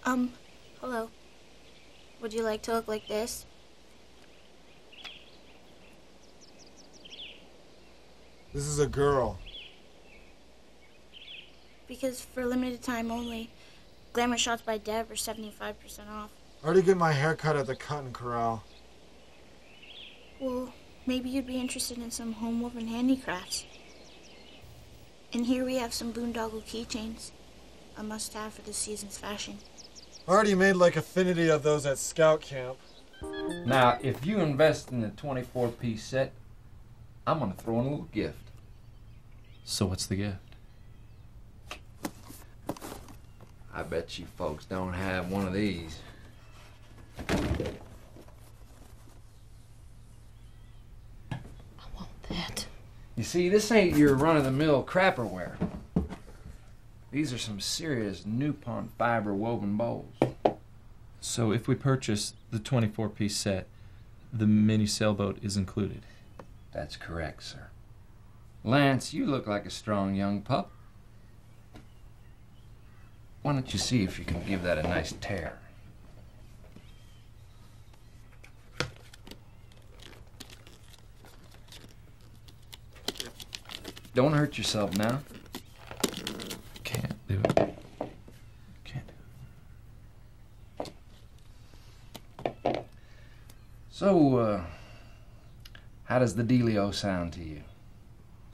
Hello. Would you like to look like this? This is a girl. Because for limited time only, glamour shots by Deb are 75% off. I already get my hair cut at the Cotton Corral. Well, maybe you'd be interested in some home-woven handicrafts. And here we have some boondoggle keychains, a must-have for this season's fashion. I already made like affinity of those at Scout Camp. Now, if you invest in the 24-piece set, I'm going to throw in a little gift. So what's the gift? I bet you folks don't have one of these. I want that. You see, this ain't your run-of-the-mill crapperware. These are some serious Newpont fiber woven bowls. So if we purchase the 24-piece set, the mini sailboat is included? That's correct, sir. Lance, you look like a strong young pup. Why don't you see if you can give that a nice tear? Don't hurt yourself now. Can't do it. Can't do it. So, how does the dealio sound to you?